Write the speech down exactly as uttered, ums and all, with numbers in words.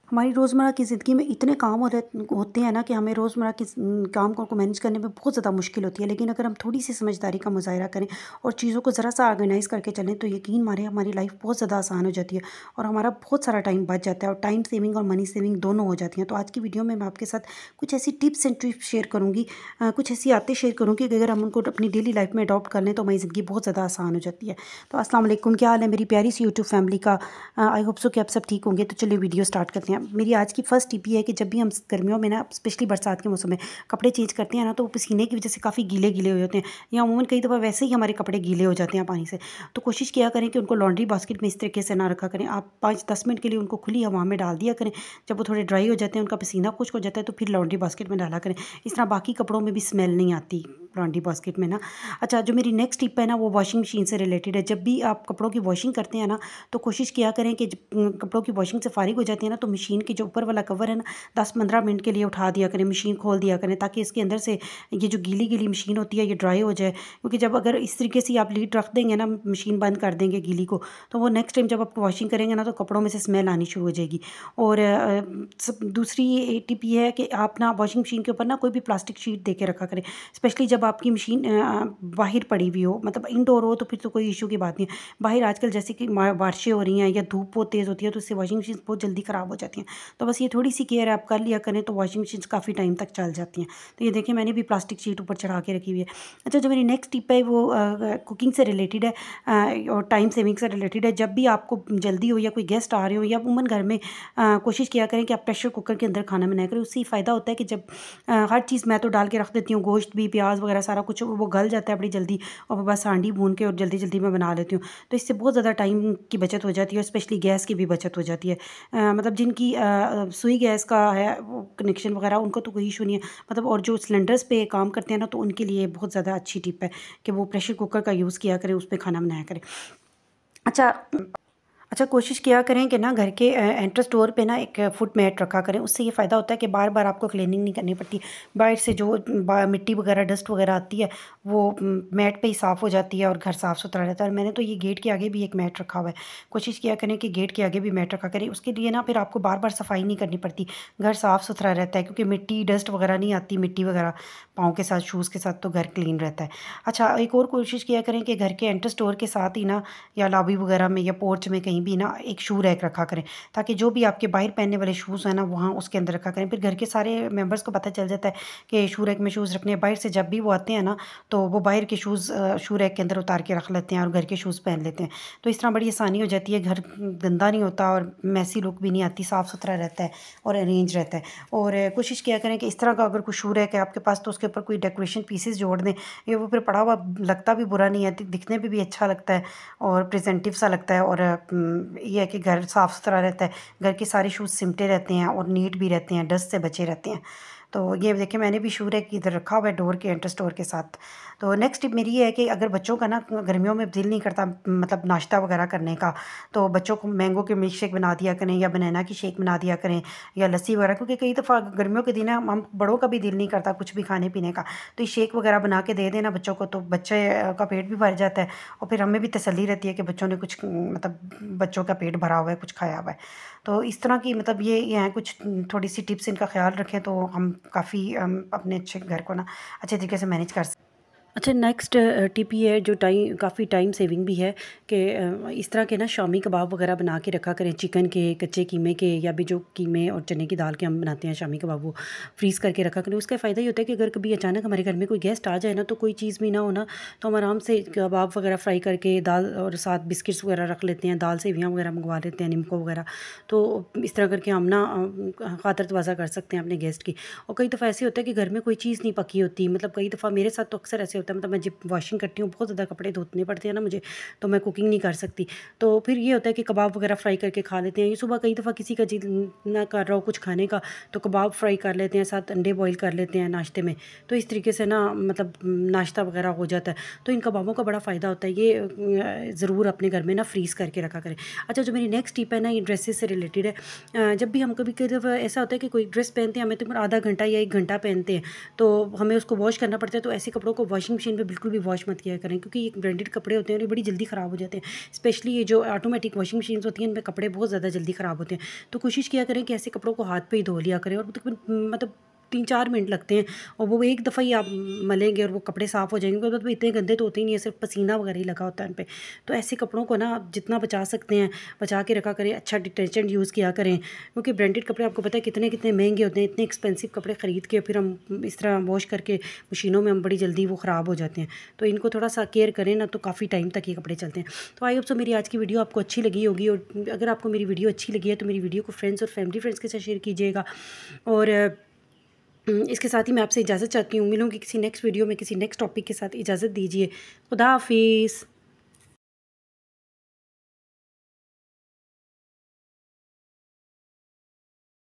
हमारी रोज़मर्रा की ज़िंदगी में इतने काम हो रहे होते हैं ना कि हमें रोज़मर्रा के काम को मैनेज करने में बहुत ज़्यादा मुश्किल होती है। लेकिन अगर हम थोड़ी सी समझदारी का मुज़ाहिरा करें और चीज़ों को ज़रा सा ऑर्गेनाइज़ करके चलें तो यकीन मानिए हमारी लाइफ बहुत ज़्यादा आसान हो जाती है और हमारा बहुत सारा टाइम बच जाता है और टाइम सेविंग और मनी सेविंग दोनों हो जाती हैं। तो आज की वीडियो में मैं आपके साथ कुछ ऐसी टिप्स एंड ट्रिक्स शेयर करूँगी, अ, कुछ ऐसी आदतें शेयर करूँगी कि अगर हम उनको अपनी डेली लाइफ में अडॉप्ट कर लें तो हमारी ज़िंदगी बहुत ज़्यादा आसान हो जाती है। तो अस्सलाम वालेकुम, क्या हाल है मेरी प्यारी सी यूट्यूब फैमिली का। आई होप सो कि आप सब ठीक होंगे। तो चलिए वीडियो स्टार्ट करते हैं। मेरी आज की फर्स्ट टिप ये है कि जब भी हम गर्मियों में ना, स्पेशली बरसात के मौसम में कपड़े चेंज करते हैं ना, तो वो पसीने की वजह से काफ़ी गीले गीले हो जाते हैं या अमूमन कई दफ़ा वैसे ही हमारे कपड़े गीले हो जाते हैं पानी से। तो कोशिश किया करें कि उनको लॉन्ड्री बास्केट में इस तरीके से ना रखा करें। आप पाँच दस मिनट के लिए उनको खुली हवा में डाल दिया करें। जब वो थोड़े ड्राई हो जाते हैं, उनका पसीना खुश्क हो जाता है, तो फिर लॉन्ड्री बास्केट में डाला करें। इस तरह बाकी कपड़ों में भी स्मेल नहीं आती लॉन्ड्री बास्केट में ना। अच्छा, जो मेरी नेक्स्ट टिप है ना, वो वॉशिंग मशीन से रिलेटेड है। जब भी आप कपड़ों की वॉशिंग करते हैं ना, तो कोशिश किया करें कि जब कपड़ों की वॉशिंग से फारिग हो जाती है ना, तो मशीन की जो ऊपर वाला कवर है ना, दस पंद्रह मिनट के लिए उठा दिया करें, मशीन खोल दिया करें, ताकि इसके अंदर से ये जो गीली गीली मशीन होती है ये ड्राई हो जाए। क्योंकि जब अगर इस तरीके से आप लीड रख देंगे ना, मशीन बंद कर देंगे गीली को, तो वो नेक्स्ट टाइम जब आप वॉशिंग करेंगे ना, तो कपड़ों में से स्मेल आनी शुरू हो जाएगी। और अ, सब दूसरी टिप ये है कि आप ना वॉशिंग मशीन के ऊपर ना कोई भी प्लास्टिक शीट दे के रखा करें, स्पेशली जब आपकी मशीन अ, बाहर पड़ी हुई हो, मतलब इंडोर हो तो फिर तो कोई इशू की बात नहीं है। बाहर आजकल जैसे कि बारिशें हो रही हैं या धूप बहुत तेज़ होती है, तो इससे वॉशिंग मशीन बहुत जल्दी ख़राब हो जाती हैं। तो बस ये थोड़ी सी केयर आप कर लिया करें तो वॉशिंग मशीन काफ़ी टाइम तक चल जाती हैं। तो ये देखिए, मैंने भी प्लास्टिक शीट ऊपर चढ़ा के रखी हुई है। अच्छा, जो मेरी नेक्स्ट टिप है वो कुकिंग से रिलेटेड है, अ, और टाइम सेविंग से रिलेटेड है। जब भी आपको जल्दी हो या कोई गेस्ट आ रहे हो या अमूमन घर में, अ, कोशिश किया करें कि आप प्रेशर कुकर के अंदर खाना बनाया करें। उससे फ़ायदा होता है कि जब अ, हर चीज़ मैं तो डाल के रख देती हूँ, गोश्त भी, प्याज वगैरह सारा कुछ वो गल जाता है बड़ी जल्दी, और बस हांडी भून के और जल्दी जल्दी मैं बना लेती हूँ। तो इससे बहुत ज़्यादा टाइम की बचत हो जाती है और स्पेशली गैस की भी बचत हो जाती है। अ, मतलब जिनकी अ, अ, सुई गैस का है वो कनेक्शन वगैरह, उनको तो कोई इशू नहीं है, मतलब और जो सिलेंडर्स पे काम करते हैं ना, तो उनके लिए बहुत ज़्यादा अच्छी टिप है कि वो प्रेशर कुकर का यूज़ किया करें, उस पे खाना बनाया करें। अच्छा अच्छा, कोशिश किया करें कि ना घर के अ, एंट्रेंस डोर पे ना एक फुट मैट रखा करें। उससे ये फ़ायदा होता है कि बार बार आपको क्लीनिंग नहीं करनी पड़ती। बाहर से जो बा मिट्टी वगैरह, डस्ट वगैरह आती है, वो उम, मैट पे ही साफ़ हो जाती है और घर साफ़ सुथरा रहता है। और मैंने तो ये गेट के आगे भी एक मैट रखा हुआ है। कोशिश किया करें कि गेट के आगे भी मैट रखा करें। उसके लिए ना फिर आपको बार बार सफाई नहीं करनी पड़ती, घर साफ़ सुथरा रहता है, क्योंकि मिट्टी, डस्ट वगैरह नहीं आती, मिट्टी वगैरह पाँव के साथ, शूज़ के साथ, तो घर क्लीन रहता है। अच्छा, एक और कोशिश किया करें कि घर के एंट्रेंस डोर के साथ ही ना, या लॉबी वगैरह में या पोर्च में कहीं भी ना, एक शू रैक रखा करें, ताकि जो भी आपके बाहर पहनने वाले शूज़ हैं ना, वहाँ उसके अंदर रखा करें। फिर घर के सारे मेंबर्स को पता चल जाता है कि शू रैक में शूज़ रखने हैं। बाहर से जब भी वो आते हैं ना, तो वो बाहर के शूज़ अ, शू रैक के अंदर उतार के रख लेते हैं और घर के शूज़ पहन लेते हैं। तो इस तरह बड़ी आसानी हो जाती है, घर गंदा नहीं होता और मैसी लुक भी नहीं आती, साफ़ सुथरा रहता है और अरेंज रहता है। और अ, कोशिश किया करें कि इस तरह का अगर कोई शू रैक है आपके पास, तो उसके ऊपर कोई डेकोरेशन पीसेस जोड़ दें। ये वो फिर पड़ा हुआ लगता भी बुरा नहीं है, दिखने में भी अच्छा लगता है और प्रेजेंटिव सा लगता है। और उम, ये है कि घर साफ़ सुथरा रहता है, घर के सारे शूज़ सिमटे रहते हैं और नीट भी रहते हैं, डस्ट से बचे रहते हैं। तो ये देखिए, मैंने भी शू रैक इधर रखा हुआ है डोर के, एंट्रेंस डोर के साथ। तो नेक्स्ट टिप मेरी ये है कि अगर बच्चों का ना गर्मियों में दिल नहीं करता, मतलब नाश्ता वगैरह करने का, तो बच्चों को मैंगो के मिल्क शेक बना दिया करें या बनाना की शेक बना दिया करें या लस्सी वगैरह। क्योंकि कई दफ़ा गर्मियों के दिन है, हम बड़ों का भी दिल नहीं करता कुछ भी खाने पीने का, तो ये शेक वगैरह बना के दे देना बच्चों को, तो बच्चे अ, का पेट भी भर जाता है और फिर हमें भी तसल्ली रहती है कि बच्चों ने कुछ, मतलब बच्चों का पेट भरा हुआ है, कुछ खाया हुआ है। तो इस तरह की, मतलब ये ये हैं कुछ थोड़ी सी टिप्स, इनका ख्याल रखें तो हम काफ़ी हम अपने अच्छे घर को ना अच्छे तरीके से मैनेज कर सकते। अच्छा, नेक्स्ट टिप ये है जो टाइम काफ़ी टाइम सेविंग भी है कि अ, इस तरह के ना शामी कबाब वगैरह बना के रखा करें, चिकन के, कच्चे कीमे के, या भी जो कीमे और चने की दाल के हम बनाते हैं शामी कबाब, वो फ्रीज़ करके रखा करें। उसका फ़ायदा ये होता है कि अगर कभी अचानक हमारे घर में कोई गेस्ट आ जाए ना, तो कोई चीज़ भी ना हो ना, तो हम आराम से कबाब वगैरह फ्राई करके, दाल और साथ बिस्किट्स वगैरह रख लेते हैं, दाल सेवियाँ वगैरह मंगवा लेते हैं, निम्को वगैरह। तो इस तरह करके हम ना अ, खातर तवाज़ा कर सकते हैं अपने गेस्ट की। और कई दफ़ा ऐसे होता है कि घर में कोई चीज़ नहीं पकी होती, मतलब कई दफ़ा मेरे साथ तो अक्सर ऐसे होता है, मतलब मैं जब वॉशिंग करती हूँ, बहुत ज़्यादा कपड़े धोने पड़ते हैं ना मुझे, तो मैं कुकिंग नहीं कर सकती। तो फिर ये होता है कि कबाब वगैरह फ्राई करके खा लेते हैं। ये सुबह कई दफ़ा किसी का जी ना कर रहा हो कुछ खाने का, तो कबाब फ्राई कर लेते हैं, साथ अंडे बॉईल कर लेते हैं नाश्ते में। तो इस तरीके से ना, मतलब नाश्ता वगैरह हो जाता है। तो इन कबाबों का बड़ा फ़ायदा होता है। ये अ, ज़रूर अपने घर में ना फ्रीज़ करके रखा करें। अच्छा, जो मेरी नेक्स्ट टिप है ना, ये ड्रेसेस से रिलेटेड है। अ, जब भी हम कभी कई दफ़ा ऐसा होता है कि कोई ड्रेस पहनते हैं, हमें तकरीबन आधा घंटा या एक घंटा पहनते हैं, तो हमें उसको वॉश करना पड़ता है। तो ऐसे कपड़ों को वॉशिंग मशीन पे बिल्कुल भी वॉश मत किया करें, क्योंकि ये ब्रांडेड कपड़े होते हैं और ये बड़ी जल्दी ख़राब हो जाते हैं। स्पेशली ये जो ऑटोमेटिक वॉशिंग मशीन होती हैं इनमें कपड़े बहुत ज़्यादा जल्दी ख़राब होते हैं। तो कोशिश किया करें कि ऐसे कपड़ों को हाथ पे ही धो लिया करें, और मतलब तीन चार मिनट लगते हैं और वो एक दफ़ा ही आप मलेंगे और वो कपड़े साफ़ हो जाएंगे। मतलब इतने गंदे तो होते ही नहीं है, सिर्फ पसीना वगैरह ही लगा होता है उन पे। तो ऐसे कपड़ों को ना आप जितना बचा सकते हैं बचा के रखा करें, अच्छा डिटर्जेंट यूज़ किया करें, क्योंकि ब्रांडेड कपड़े आपको पता है कितने कितने महंगे होते हैं। इतने एक्सपेंसिव कपड़े ख़रीद के फिर हम इस तरह वॉश करके मशीनों में हम बड़ी जल्दी वो ख़राब हो जाते हैं। तो इनको थोड़ा सा केयर करें ना, तो काफ़ी टाइम तक ये कपड़े चलते हैं। तो आई होप सो मेरी आज की वीडियो आपको अच्छी लगी होगी, और अगर आपको मेरी वीडियो अच्छी लगी है तो मेरी वीडियो को फ्रेंड्स और फैमिली फ्रेंड्स के साथ शेयर कीजिएगा। और इसके साथ ही मैं आपसे इजाज़त चाहती हूँ। मिलूँगी किसी नेक्स्ट वीडियो में किसी नेक्स्ट टॉपिक के साथ। इजाज़त दीजिए। खुदा हाफिज़।